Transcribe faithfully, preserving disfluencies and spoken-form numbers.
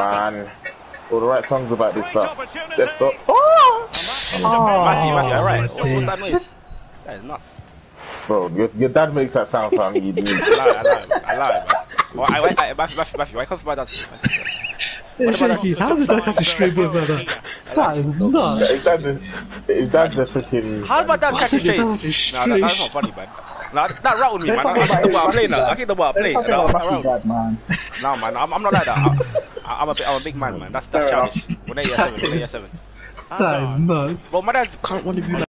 man. All the right songs about this stuff. Let's stop. Oh! Oh, Matthew, Matthew, alright. What, what's that noise? That is nuts. Bro, your, your dad makes that sound, fam. You need. I lie, I lie, I lie. Well, I, I, I, Matthew, Matthew, Matthew, why can't my dad? Yeah, Shaky, how does it not have to straight with brother? That is nuts. His dad's a, his dad's a freaking. How did my dad catch a straight? Nah, that, that's not funny, man. Nah, that rattled me, man. I, I think the ball I play now. I think the ball I play. Nah, nah, man, I'm, I'm not like that. I, I'm a, I'm a big man, man. That's that's childish. When they year seven, when they year seven. That is nuts. Well, my dad can't want to be like.